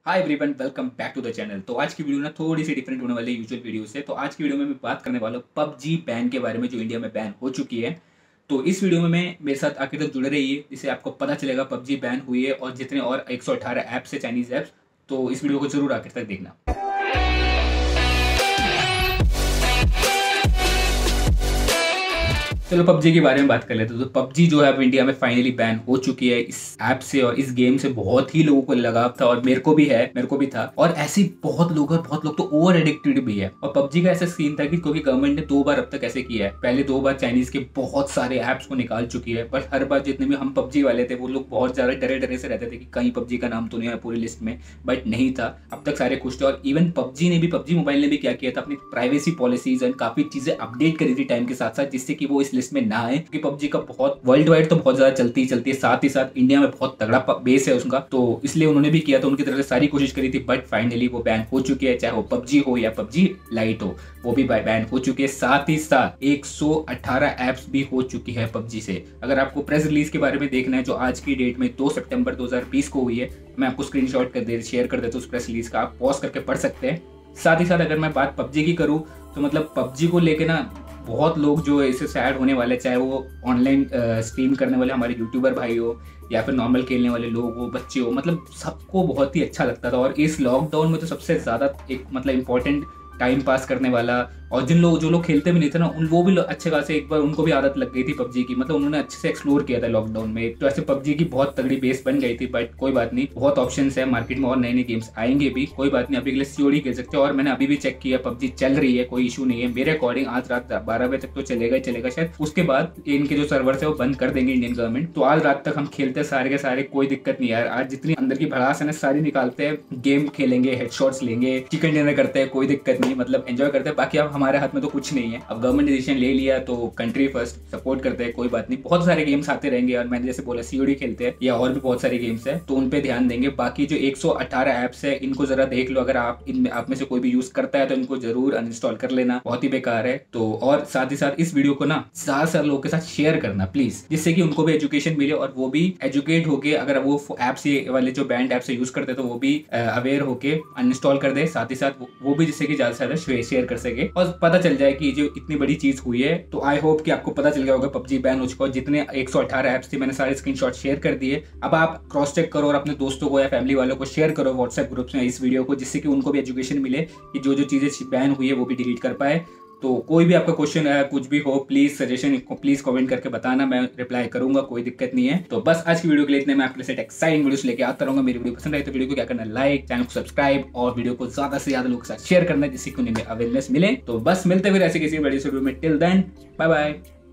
Hi everyone, welcome back to the channel. तो आज की वीडियो ना थोड़ी सी डिफरेंट होने वाली है यूजुअल वीडियो से। तो आज की वीडियो में मैं बात करने वाला हूँ पबजी बैन के बारे में, जो इंडिया में बैन हो चुकी है। तो इस वीडियो में मैं मेरे साथ आखिर तक जुड़े रहिए, जिससे आपको पता चलेगा पबजी बैन हुई है और जितने और 118 ऐप्स है, चाइनीज ऐप्स। तो इस वीडियो को जरूर आखिर तक देखना। चलो पबजी के बारे में बात कर लेते हैं। तो पबजी जो है अब इंडिया में फाइनली बैन हो चुकी है। इस ऐप से और इस गेम से बहुत ही लोगों को लगाव था, और मेरे को भी है, मेरे को भी था। और ऐसे बहुत लोग तो ओवर एडिक्टेड भी है। और पबजी का ऐसा सीन था कि क्योंकि गवर्नमेंट ने 2 बार अब तक ऐसे किया है। पहले 2 बार चाइनीज के बहुत सारे ऐप्स को निकाल चुकी है, बट हर बार जितने भी हम पबजी वाले थे वो लोग बहुत ज्यादा डरे डरे से रहते थे कि कहीं पबजी का नाम तो नहीं है पूरी लिस्ट में। बट नहीं था, अब तक सारे खुश थे। और इवन पबजी मोबाइल ने भी क्या किया था, अपनी प्राइवेसी पॉलिसीज एंड काफी चीजें अपडेट करी थी टाइम के साथ साथ, जिससे कि वो इस लिस्ट में ना आए। क्योंकि पबजी का बहुत वर्ल्ड वाइड तो बहुत ज्यादा चलती है, साथ ही साथ इंडिया में बहुत तगड़ा बेस है उसका। तो इसलिए उन्होंने भी किया था, उनकी तरफ से सारी कोशिश करी थी। बट फाइनली वो बैन हो चुकी है, चाहे वो पबजी हो या पबजी लाइट हो, वो भी बैन हो चुकी है। साथ ही साथ 118 ऐप्स भी हो चुकी है पबजी से। अगर आपको प्रेस रिलीज के बारे में देखना है, जो आज की डेट में 2 सितंबर 2020 को हुई है, मैं आपको स्क्रीनशॉट शेयर कर देता हूँ उस प्रेस रिलीज का, आप पॉज करके पढ़ सकते हैं। साथ ही साथ अगर मैं बात पबजी की करूँ तो मतलब पबजी को लेके ना बहुत लोग जो इससे सैड होने वाले, चाहे वो ऑनलाइन स्ट्रीम करने वाले हमारे यूट्यूबर भाई हो या फिर नॉर्मल खेलने वाले लोग हो, बच्चे हो, मतलब सबको बहुत ही अच्छा लगता था। और इस लॉकडाउन में तो सबसे ज़्यादा एक मतलब इम्पोर्टेंट टाइम पास करने वाला, और जो लोग खेलते भी नहीं थे ना, वो भी अच्छे खासे एक बार उनको भी आदत लग गई थी पबजी की। मतलब उन्होंने अच्छे से एक्सप्लोर किया था लॉकडाउन में। तो ऐसे पबजी की बहुत तगड़ी बेस बन गई थी। बट कोई बात नहीं, बहुत ऑप्शंस है मार्केट में और नए नए गेम्स आएंगे भी, कोई बात नहीं। अभी के लिए सीओडी खेल सकते हो। और मैंने अभी भी चेक किया, पबजी चल रही है, कोई इशू नहीं है। मेरे अकॉर्डिंग आज रात 12 बजे तक तो चलेगा ही चलेगा शायद। उसके बाद इनके जो सर्वर्स है वो बंद कर देंगे इंडियन गवर्नमेंट। तो आज रात तक हम खेलते सारे के सारे, कोई दिक्कत नहीं यार। आज जितनी अंदर की भड़ास है ना सारी निकालते हैं, गेम खेलेंगे, हेडशॉट्स लेंगे, चिकन डिनर करते हैं, कोई दिक्कत नहीं, मतलब एंजॉय करते हैं। बाकी अब हमारे हाथ में तो कुछ नहीं है। अब गवर्नमेंट डिसीजन ले लिया तो कंट्री फर्स्ट, सपोर्ट करते हैं, कोई बात नहीं। बहुत सारे गेम्स आते रहेंगे, और मैंने जैसे बोला सीओडी खेलते हैं या और भी बहुत सारे गेम्स है, तो उन पे ध्यान देंगे। बाकी जो 118 ऐप्स है इनको जरा देख लो। अगर आप इनमें आप में से कोई भी यूज करता है तो इनको जरूर अनइंस्टॉल कर लेना, बहुत ही बेकार है। तो और साथ ही साथ इस वीडियो को ना ज्यादा लोगों के साथ शेयर करना प्लीज, जिससे कि उनको भी एजुकेशन मिले और वो भी एजुकेट होके, अगर वो ऐप्स ये वाले जो बैंड ऐप से यूज करते हैं तो वो भी अवेयर होके अनइंस्टॉल कर दे। साथ ही साथ वो भी जिससे कि ज्यादा से ज्यादा शेयर कर सके और पता चल जाए कि जो इतनी बड़ी चीज हुई है। तो आई होप कि आपको पता चल गया होगा पबजी बैन हो चुका है। जितने 118 ऐप्स थे मैंने सारे स्क्रीनशॉट शेयर कर दिए। अब आप क्रॉस चेक करो और अपने दोस्तों को या फैमिली वालों को शेयर करो व्हाट्सएप ग्रुप्स में इस वीडियो को, जिससे कि उनको भी एजुकेशन मिले कि जो चीजें बैन हुई है वो भी डिलीट कर पाए। तो कोई भी आपका क्वेश्चन है, कुछ भी हो, प्लीज सजेशन प्लीज कमेंट करके बताना, मैं रिप्लाई करूंगा, कोई दिक्कत नहीं है। तो बस आज की वीडियो के लिए इतने। मैं आपके लिए एक्साइटिंग वीडियोस लेके आता रहूंगा। मेरी वीडियो पसंद आई तो वीडियो को क्या करना है, लाइक, चैनल को सब्सक्राइब और वीडियो को ज्यादा से ज्यादा लोगों के साथ शेयर करना है, जिससे कि उन्हें अवेयरनेस मिले। तो बस मिलते हुए ऐसे किसी बड़ी वीडियो में। Till then bye bye.